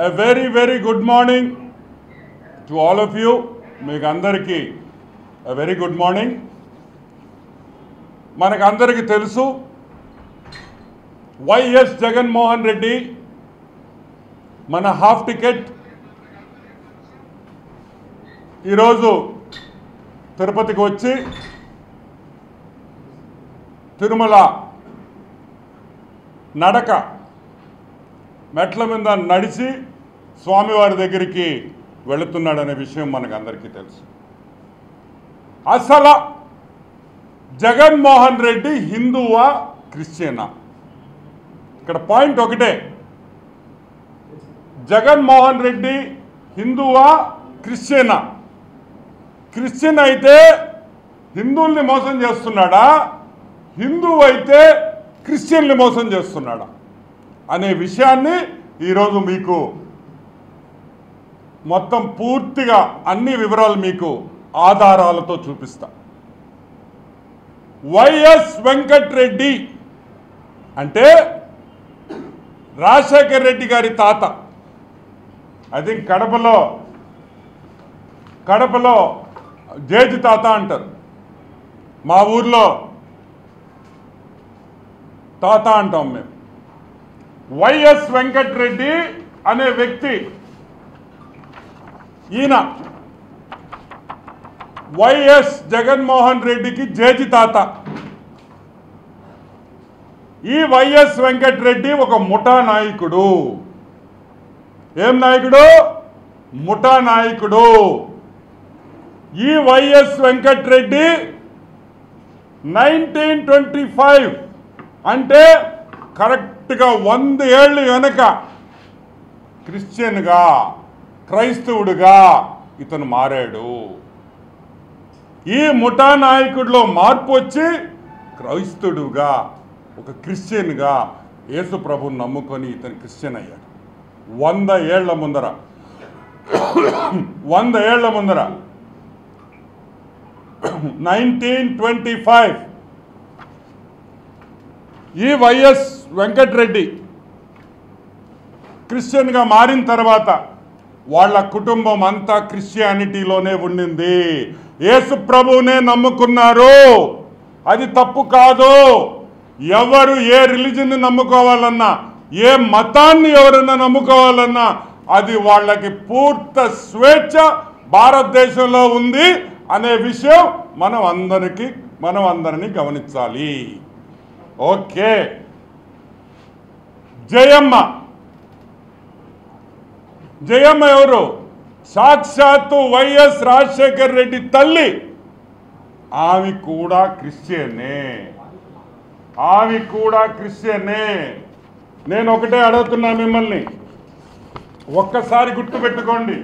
A very, very good morning to all of you. మీకు అందరికీ a very good morning. మనకు అందరికీ తెలుసు వైఎస్ జగన్మోహన్ రెడ్డి మన హాఫ్ టికెట్ ఈరోజు తిరుపతికి వచ్చి తిరుమల నడక మెట్ల మీద నడిచి స్వామివారి దగ్గరికి వెళుతున్నాడనే విషయం మనకు అందరికీ తెలుసు. అసలు జగన్మోహన్ రెడ్డి హిందువా క్రిస్టియనా? ఇక్కడ పాయింట్ ఒకటే, జగన్మోహన్ రెడ్డి హిందువా క్రిస్టియనా? క్రిస్టియన్ అయితే హిందువుల్ని మోసం చేస్తున్నాడా, హిందువు అయితే క్రిస్టియన్ని మోసం చేస్తున్నాడా అనే విషయాన్ని ఈరోజు మీకు మొత్తం పూర్తిగా అన్ని వివరాలు మీకు ఆధారాలతో చూపిస్తా. వైఎస్ వెంకటరెడ్డి అంటే రాజశేఖర్ రెడ్డి గారి తాత. ఐ థింక్ కడపలో జేజి తాత అంటారు, మా ఊర్లో తాత అంటాం మేము. వైఎస్ వెంకటరెడ్డి అనే వ్యక్తి, ఈయన వైఎస్ జగన్మోహన్ రెడ్డికి జేజి తాత. ఈ వైఎస్ వెంకటరెడ్డి ఒక ముఠా నాయకుడు. ఏం నాయకుడు? ముఠా నాయకుడు. ఈ వైఎస్ వెంకటరెడ్డి 1925 అంటే కరెక్ట్గా 100 ఏళ్ళు వెనక క్రిస్టియన్గా, క్రైస్తవుడిగా ఇతను మారాడు. ఈ ముఠా నాయకుడిలో మార్పు వచ్చి క్రైస్తవుడుగా, ఒక క్రిస్టియన్గా యేసు ప్రభుని నమ్ముకొని ఇతను క్రిస్టియన్ అయ్యాడు. 100 ఏళ్ల ముందర 1925 ఈ వైఎస్ వెంకటరెడ్డి క్రిస్టియన్గా మారిన తర్వాత వాళ్ళ కుటుంబం అంతా క్రిస్టియానిటీలోనే ఉండింది. యేసు ప్రభువునే నమ్ముకున్నారు. అది తప్పు కాదు. ఎవరు ఏ రిలీజన్ని నమ్ముకోవాలన్నా, ఏ మతాన్ని ఎవరైనా నమ్ముకోవాలన్నా అది వాళ్ళకి పూర్తి స్వేచ్ఛ భారతదేశంలో ఉంది అనే విషయం మనం అందరినీ గమనించాలి. ఓకే, జయమ్మ ఎవరు? సాక్షాత్తు వైఎస్ రాజశేఖర్ రెడ్డి తల్లి. ఆమె కూడా క్రిస్టియనే. నేను ఒకటే అడుగుతున్నా మిమ్మల్ని, ఒక్కసారి గుర్తుపెట్టుకోండి.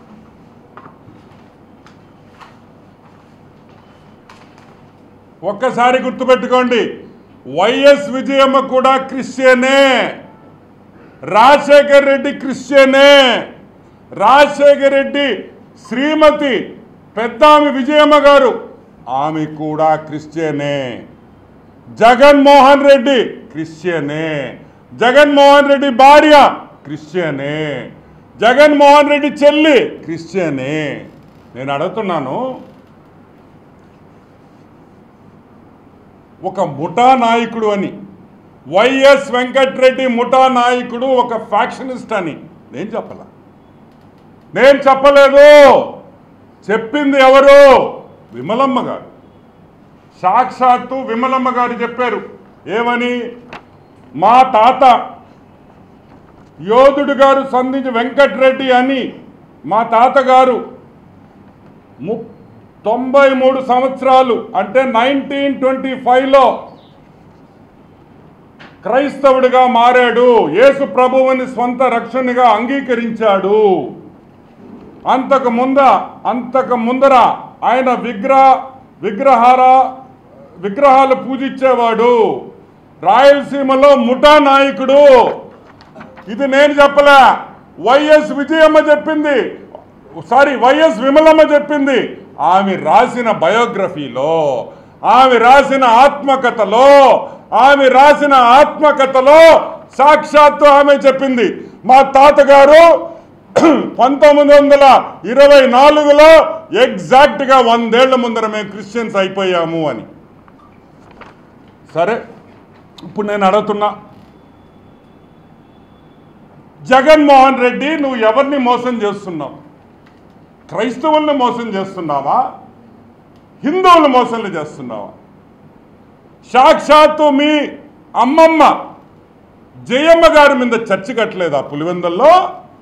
వైఎస్ విజయమ్మ కూడా క్రిస్టియనే, రాజశేఖర్ రెడ్డి క్రిస్టియనే. రాజశేఖర్ రెడ్డి శ్రీమతి పెద్దామి విజయమ్మ గారు, ఆమె కూడా క్రిస్టియనే. జగన్మోహన్ రెడ్డి క్రిస్టియనే. జగన్మోహన్ రెడ్డి భార్య క్రిస్టియనే. జగన్మోహన్ రెడ్డి చెల్లి క్రిస్టియనే. నేను అడుగుతున్నాను, ఒక ముఠా నాయకుడు అని, వైఎస్ వెంకటరెడ్డి ముఠా నాయకుడు, ఒక ఫ్యాక్షనిస్ట్ అని నేను చెప్పలేదు. చెప్పింది ఎవరు? విమలమ్మ గారు. సాక్షాత్తు విమలమ్మ గారు చెప్పారు. ఏమని? మా తాత యోధుడు గారు సంధించి వెంకటరెడ్డి అని మా తాతగారు 93 సంవత్సరాలు అంటే 1925లో క్రైస్తవుడిగా మారాడు. యేసు ప్రభువుని స్వంత రక్షణగా అంగీకరించాడు. అంతకు ముందర ఆయన విగ్రహాలు పూజించేవాడు. రాయలసీమలో ముఠా నాయకుడు. ఇది నేను చెప్పలే, వైఎస్ విమలమ్మ చెప్పింది. ఆమె రాసిన బయోగ్రఫీలో, ఆమె రాసిన ఆత్మకథలో సాక్షాత్తు ఆమె చెప్పింది, మా తాతగారు 1924లో ఎగ్జాక్ట్గా 100 ఏళ్ల ముందర మేము క్రిస్టియన్స్ అయిపోయాము అని. సరే, ఇప్పుడు నేను అడుగుతున్నా, జగన్మోహన్ రెడ్డి నువ్వు ఎవరిని మోసం చేస్తున్నావు? క్రైస్తవుల్ని మోసం చేస్తున్నావా? హిందువులు మోసం చేస్తున్నావా? సాక్షాత్తు మీ అమ్మమ్మ జయమ్మ గారి మీద చర్చి కట్టలేదా పులివెందుల్లో?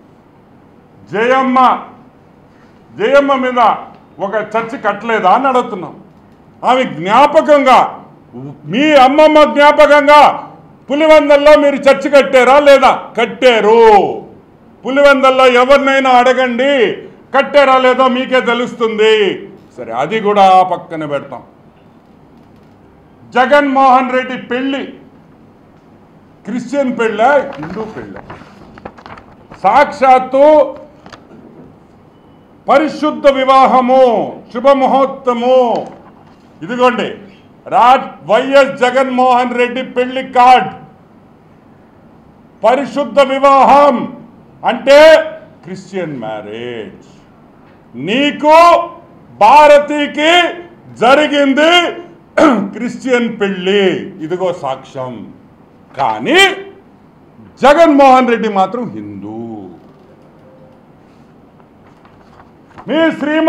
జయమ్మ మీద ఒక చర్చి కట్టలేదా అని అడుగుతున్నాం. ఆమె జ్ఞాపకంగా, మీ అమ్మమ్మ జ్ఞాపకంగా పులివెందుల్లో మీరు చర్చి కట్టారా లేదా? కట్టారు. పులివెందుల్లో ఎవరినైనా అడగండి, కట్టారా లేదో మీకే తెలుస్తుంది. సరే, అది కూడా పక్కన పెడతాం. జగన్మోహన్ రెడ్డి పెళ్ళి క్రిస్టియన్ పెళ్ళ, హిందూ పెళ్ళ? సాక్షాత్తు పరిశుద్ధ వివాహము, శుభముహూర్తము. ఇదిగోండి వైఎస్ జగన్మోహన్ రెడ్డి పెళ్లి కార్డ్. పరిశుద్ధ వివాహం అంటే క్రిస్టియన్ మ్యారేజ్. నీకు భారతికి జరిగింది క్రిస్టియన్ పెళ్లి, ఇదిగో సాక్ష్యం. కానీ జగన్మోహన్ రెడ్డి మాత్రం హిందూ. మీ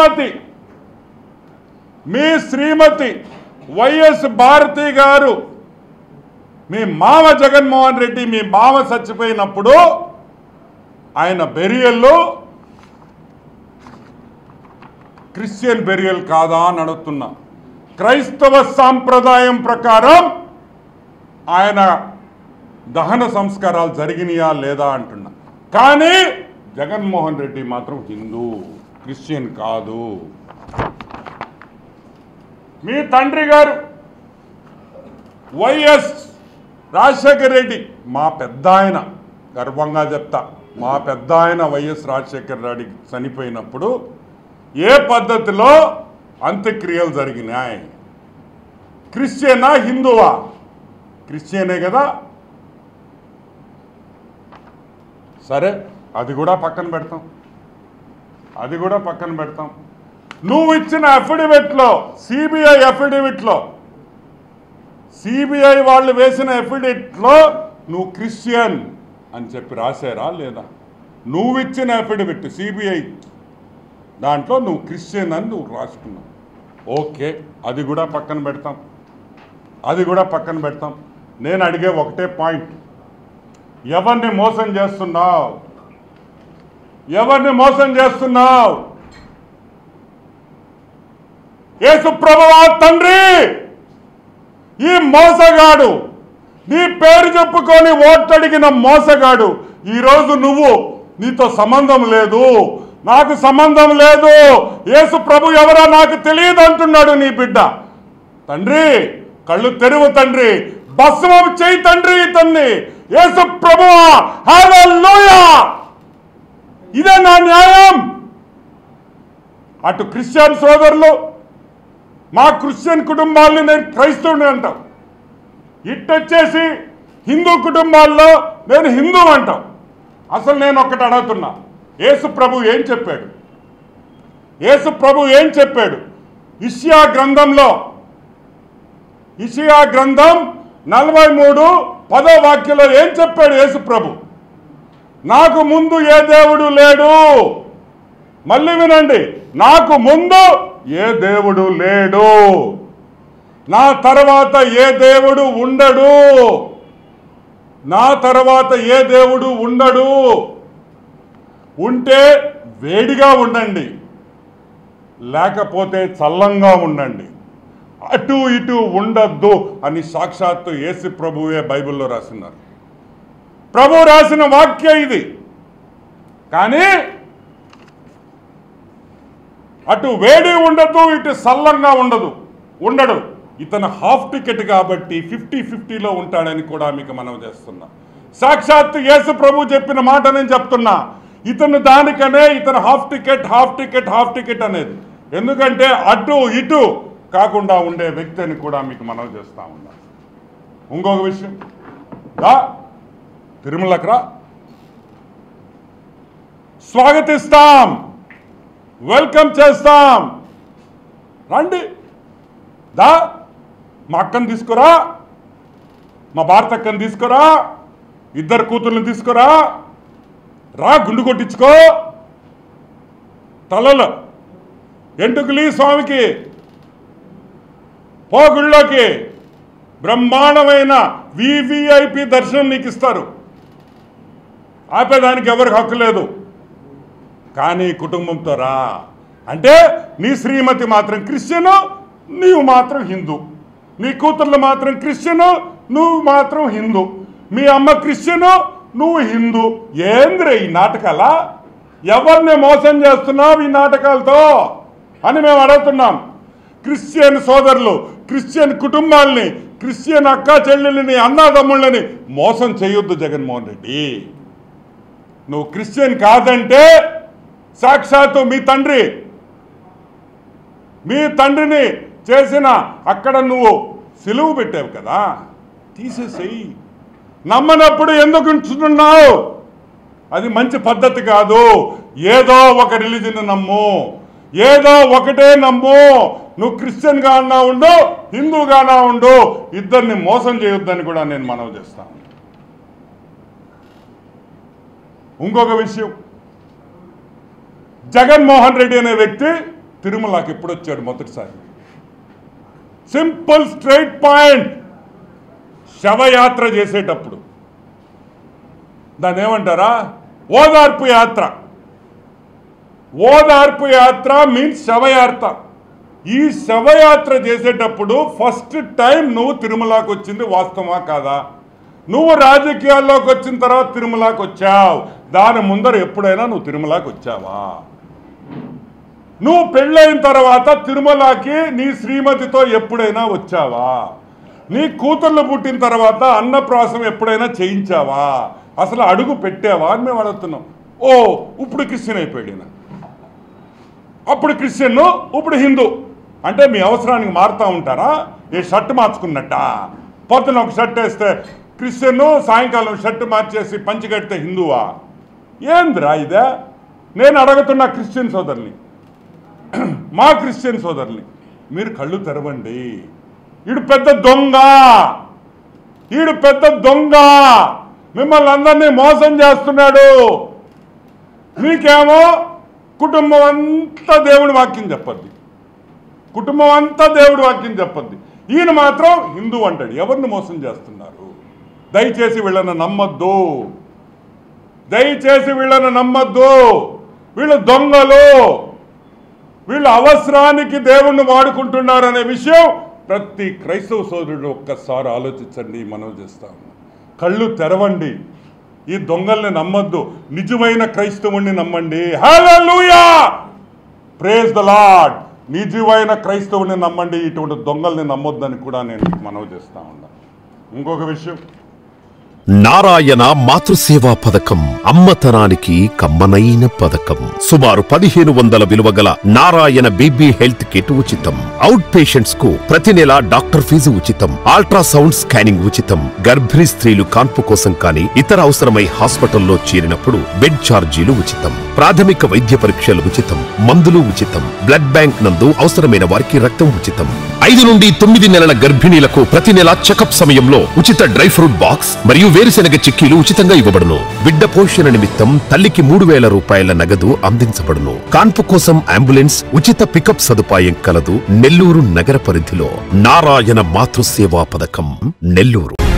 శ్రీమతి వైఎస్ భారతి గారు, మీ మామ జగన్మోహన్ రెడ్డి, మీ మామ చచ్చిపోయినప్పుడు ఆయన బెరియల్లో క్రిస్టియన్ బెరియల్ కాదా అని అడుగుతున్నా. క్రైస్తవ సాంప్రదాయం ప్రకారం ఆయన దహన సంస్కారాలు జరిగినాయా లేదా అంటున్నా. కానీ జగన్మోహన్ రెడ్డి మాత్రం హిందూ, క్రిస్టియన్ కాదు. మీ తండ్రి గారు వైఎస్ రాజశేఖర రెడ్డి, మా పెద్ద ఆయన, గర్వంగా చెప్తా, మా పెద్ద ఆయన వైఎస్ రాజశేఖర రెడ్డి చనిపోయినప్పుడు ఏ పద్ధతిలో అంత్యక్రియలు జరిగినాయి? క్రిస్టియనా హిందువా? క్రిస్టియనే కదా. సరే, అది కూడా పక్కన పెడతాం. నువ్వు ఇచ్చిన అఫిడవిట్లో, సిబిఐ వాళ్ళు వేసిన అఫిడవిట్లో నువ్వు క్రిస్టియన్ అని చెప్పి రాశారా లేదా? నువ్వు ఇచ్చిన అఫిడవిట్ సిబిఐ దాంట్లో నువ్వు క్రిస్టియన్ అని నువ్వు రాసుకున్నావు. ఓకే, అది కూడా పక్కన పెడతాం. నేను అడిగే ఒకటే పాయింట్, ఎవరిని మోసం చేస్తున్నావు? యేసు ప్రభువా తండ్రి, ఈ మోసగాడు, నీ పేరు చెప్పుకొని ఓట్లడిగిన మోసగాడు, ఈరోజు నీతో సంబంధం లేదు, నాకు సంబంధం లేదు, యేసు ప్రభు ఎవరో నాకు తెలియదు అంటున్నాడు నీ బిడ్డ. తండ్రి, కళ్ళు తెరువు తండ్రి, భస్మం చేయి తండ్రి ఇతన్ని. యేసు ప్రభువా, హల్లెలూయా. ఇదే నా న్యాయం. అటు క్రిస్టియన్ సోదరులు, మా క్రిస్టియన్ కుటుంబాలని నేను క్రైస్తవుని అంటాం, ఇట్టొచ్చేసి హిందూ కుటుంబాల్లో నేను హిందూ అంటాం. అసలు నేను ఒక్కటి అడుగుతున్నా, యేసు ప్రభు ఏం చెప్పాడు? ఇషియా గ్రంథం 43:10 వాక్యంలో ఏం చెప్పాడు యేసు ప్రభు? నాకు ముందు ఏ దేవుడు లేడు. మళ్ళీ వినండి, నాకు ముందు ఏ దేవుడు లేడు, నా తర్వాత ఏ దేవుడు ఉండడు. ఉంటే వేడిగా ఉండండి, లేకపోతే చల్లంగా ఉండండి, అటు ఇటు ఉండద్దు అని సాక్షాత్తు యేసు ప్రభువే బైబిల్లో రాసినారు. ప్రభు రాసిన వాక్యం ఇది. కానీ అటు వేడి ఉండదు, ఇటు చల్లంగా ఉండడు. ఇతను హాఫ్ టికెట్ కాబట్టి 50-50లో ఉంటాడని కూడా మీకు మనవి చేస్తున్నా. సాక్షాత్తు యేసు ప్రభు చెప్పిన మాట నేను చెప్తున్నా. ఇతను దానికనే ఇతను హాఫ్ టికెట్ అనేది. ఎందుకంటే అటు ఇటు కాకుండా ఉండే వ్యక్తి అని కూడా మీకు మనవి చేస్తా ఉన్నా. ఇంకొక విషయం, తిరుమలకు రా, స్వాగతిస్తాం, వెల్కమ్ చేస్తాం. రండి, దా మా అక్కను తీసుకురా, మా భారత అక్కను తీసుకురా, ఇద్దరు కూతుర్ని తీసుకురా, రా గుండు కొట్టించుకో, తలలో ఎంటుకలి స్వామికి పో, గుళ్ళోకి బ్రహ్మాండమైన వివిఐపి దర్శనం నీకు ఇస్తారు. ఆపేదానికి ఎవరికి హక్కు లేదు. కానీ కుటుంబంతో రా అంటే నీ శ్రీమతి మాత్రం క్రిస్టియను, నీవు మాత్రం హిందూ, నీ కూతుర్లు మాత్రం క్రిస్టియను, నువ్వు మాత్రం హిందూ, మీ అమ్మ క్రిస్టియను, నువ్వు హిందూ. ఏంద్రే ఈ నాటకాలా? ఎవరిని మోసం చేస్తున్నావు ఈ నాటకాలతో అని మేము అడుగుతున్నాం. క్రిస్టియన్ సోదరులు, క్రిస్టియన్ కుటుంబాలని, క్రిస్టియన్ అక్క చెల్లెళ్ళని, అన్నాదమ్ముళ్ళని మోసం చేయొద్దు జగన్మోహన్ రెడ్డి. నువ్వు క్రిస్టియన్ కాదంటే సాక్షాత్తు మీ తండ్రిని చేసిన అక్కడ నువ్వు సిలువు పెట్టావు కదా, తీసేసేయి. నమ్మనప్పుడు ఎందుకు ఉంచుతున్నావు? అది మంచి పద్ధతి కాదు. ఏదో ఒక రిలీజన్ నమ్ము, ఏదో ఒకటే నమ్ము. నువ్వు క్రిస్టియన్గా అన్నా ఉండు, హిందూగానా ఉండు, ఇద్దరిని మోసం చేయొద్దని కూడా నేను మనవి చేస్తాను. ఇంకొక విషయం, జగన్మోహన్ రెడ్డి అనే వ్యక్తి తిరుమలకి ఎప్పుడు వచ్చాడు? మొదటిసారి. Simple straight point. శవయాత్ర చేసేటప్పుడు దాన్ని ఏమంటారా? ఓదార్పు యాత్ర. ఓదార్పు యాత్ర మీన్స్ శవయాత్ర. ఈ శవయాత్ర చేసేటప్పుడు ఫస్ట్ టైం నువ్వు తిరుమలకి వచ్చింది వాస్తవమా కాదా? నువ్వు రాజకీయాల్లోకి వచ్చిన తర్వాత తిరుమలకి వచ్చావు, దాని ముందర ఎప్పుడైనా నువ్వు తిరుమలకి వచ్చావా? నువ్వు పెళ్ళైన తర్వాత తిరుమలకి నీ శ్రీమతితో ఎప్పుడైనా వచ్చావా? నీ కూతుర్లు పుట్టిన తర్వాత అన్నప్రాసం ఎప్పుడైనా చేయించావా? అసలు అడుగు పెట్టావా అని మేము అడుగుతున్నాం. ఓ ఇప్పుడు క్రిస్టియన్ అయిపోయాడు, అప్పుడు క్రిస్టియన్ ఇప్పుడు హిందూ అంటే మీ అవసరానికి మారుతూ ఉంటారా? ఏ షర్ట్ మార్చుకున్నట్ట? పొద్దున ఒక షర్ట్ వేస్తే క్రిస్టియన్, సాయంకాలం షర్ట్ మార్చేసి పంచి కడితే హిందువా? ఏంద్రా ఇదే? నేను అడుగుతున్నా క్రిస్టియన్ సోదరుని, మా క్రిస్టియన్ సోదరుని, మీరు కళ్ళు తెరవండి. ఈడు పెద్ద దొంగ, ఈడు పెద్ద దొంగ, మిమ్మల్ని అందరినీ మోసం చేస్తున్నాడు. మీకేమో కుటుంబం అంతా దేవుడి వాక్యం చెప్పద్ది, కుటుంబం అంతా దేవుడి వాక్యం చెప్పద్ది. ఈయన మాత్రం హిందూ అంటాడు. ఎవరిని మోసం చేస్తున్నారు? దయచేసి వీళ్ళని నమ్మద్దు, దయచేసి వీళ్ళని నమ్మద్దు. వీళ్ళు దొంగలు, వీళ్ళు అవసరానికి దేవుణ్ణి వాడుకుంటున్నారనే విషయం ప్రతి క్రైస్తవ సోదరుడు ఒక్కసారి ఆలోచించండి. మనం చేస్తాము. కళ్ళు తెరవండి, ఈ దొంగల్ని నమ్మద్దు, నిజమైన క్రైస్తవుణ్ణి నమ్మండి. Hallelujah, praise the Lord. నిజమైన క్రైస్తవుని నమ్మండి, ఇటువంటి దొంగల్ని నమ్మొద్దని కూడా నేను మనవి చేస్తా ఉన్నా. ఇంకొక విషయం, నారాయణ మాతృసేవా పథకం అమ్మతనానికి కమ్మనైన పథకం. సుమారు 1500 విలువగల నారాయణ బీబీ హెల్త్ కిట్ ఉచితం. అవుట్ పేషెంట్స్ కు ప్రతి నెల డాక్టర్ ఫీజు ఉచితం. అల్ట్రాసౌండ్ స్కానింగ్ ఉచితం. గర్భిణీ స్త్రీలు కాన్పు కోసం కానీ ఇతర అవసరమై హాస్పిటల్లో చేరినప్పుడు బెడ్ ఛార్జీలు ఉచితం. ప్రాథమిక వైద్య పరీక్షలు ఉచితం. మందులు ఉచితం. బ్లడ్ బ్యాంక్ నందు అవసరమైన వారికి రక్తం ఉచితం. 5 నుండి 9 నెలల గర్భిణీలకు ప్రతి నెల చెకప్ సమయంలో ఉచిత డ్రై ఫ్రూట్ బాక్స్ మరియు వేరుశెనగ చిక్కీలు ఉచితంగా ఇవ్వబడును. బిడ్డ పోషణ నిమిత్తం తల్లికి 3000 రూపాయల నగదు అందించబడును. కాన్పు కోసం అంబులెన్స్ ఉచిత పికప్ సదుపాయం కలదు. నెల్లూరు నగర పరిధిలో నారాయణ మాతృసేవా పథకం, నెల్లూరు.